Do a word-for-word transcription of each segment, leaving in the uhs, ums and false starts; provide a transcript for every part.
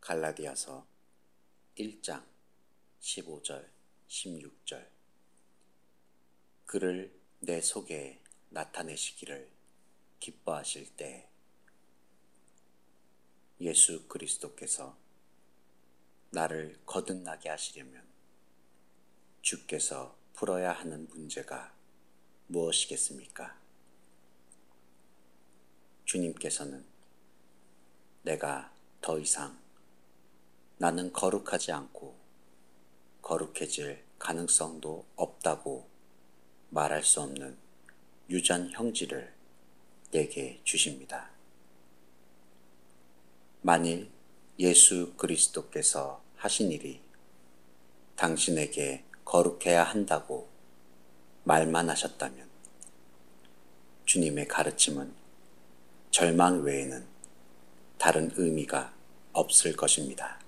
갈라디아서 일 장 십오 절 십육 절. 그를 내 속에 나타내시기를 기뻐하실 때 예수 그리스도께서 나를 거듭나게 하시려면 주께서 풀어야 하는 문제가 무엇이겠습니까? 주님께서는 내가 더 이상 나는 거룩하지 않고 거룩해질 가능성도 없다고 말할 수 없는 유전 형질을 내게 주십니다. 만일 예수 그리스도께서 하신 일이 당신에게 거룩해야 한다고 말만 하셨다면 주님의 가르침은 절망 외에는 다른 의미가 없을 것입니다.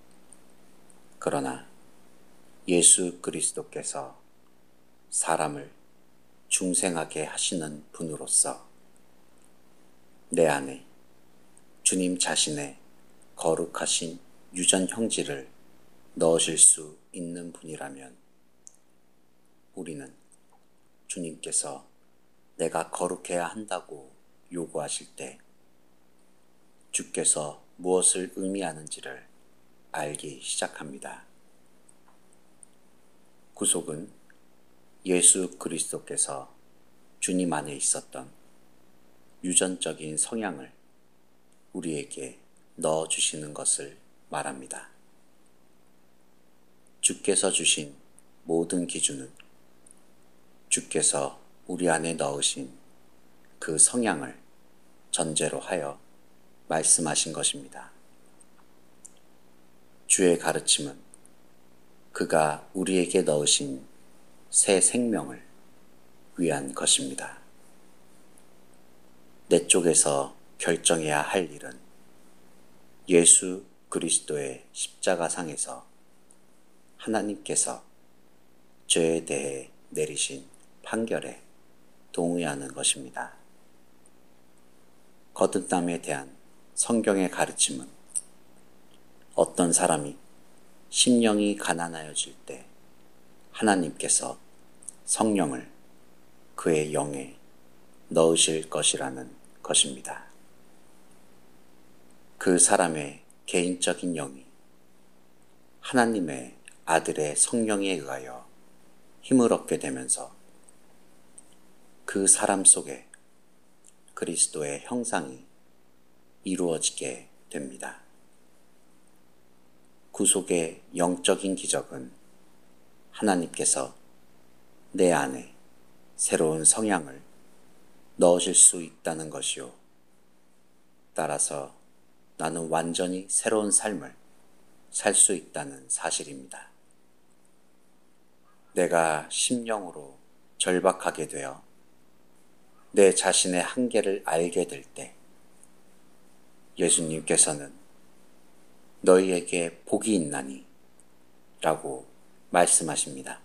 그러나 예수 그리스도께서 사람을 중생하게 하시는 분으로서 내 안에 주님 자신의 거룩하신 유전 형질을 넣으실 수 있는 분이라면 우리는 주님께서 내가 거룩해야 한다고 요구하실 때 주께서 무엇을 의미하는지를 알기 시작합니다. 구속은 예수 그리스도께서 주님 안에 있었던 유전적인 성향을 우리에게 넣어주시는 것을 말합니다. 주께서 주신 모든 기준은 주께서 우리 안에 넣으신 그 성향을 전제로 하여 말씀하신 것입니다. 주의 가르침은 그가 우리에게 넣으신 새 생명을 위한 것입니다. 내 쪽에서 결정해야 할 일은 예수 그리스도의 십자가상에서 하나님께서 죄에 대해 내리신 판결에 동의하는 것입니다. 거듭남에 대한 성경의 가르침은 어떤 사람이 심령이 가난하여질 때 하나님께서 성령을 그의 영에 넣으실 것이라는 것입니다. 그 사람의 개인적인 영이 하나님의 아들의 성령에 의하여 힘을 얻게 되면서 그 사람 속에 그리스도의 형상이 이루어지게 됩니다. 구속의 영적인 기적은 하나님께서 내 안에 새로운 성향을 넣으실 수 있다는 것이요. 따라서 나는 완전히 새로운 삶을 살 수 있다는 사실입니다. 내가 심령으로 절박하게 되어 내 자신의 한계를 알게 될 때 예수님께서는 너희에게 복이 있나니 라고 말씀하십니다.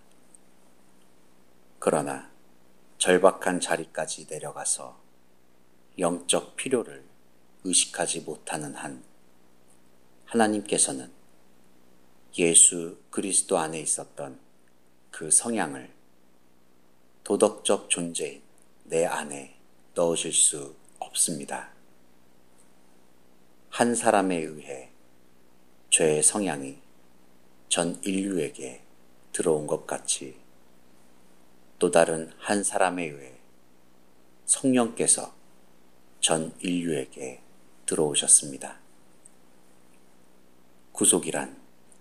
그러나 절박한 자리까지 내려가서 영적 필요를 의식하지 못하는 한 하나님께서는 예수 그리스도 안에 있었던 그 성향을 도덕적 존재인 내 안에 넣으실 수 없습니다. 한 사람에 의해 죄의 성향이 전 인류에게 들어온 것 같이 또 다른 한 사람에 의해 성령께서 전 인류에게 들어오셨습니다. 구속이란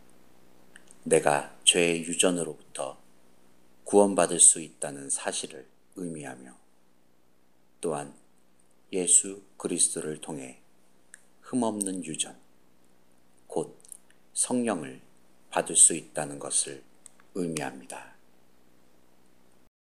내가 죄의 유전으로부터 구원받을 수 있다는 사실을 의미하며 또한 예수 그리스도를 통해 흠없는 유전, 곧 성령을 받을 수 있다는 것을 의미합니다.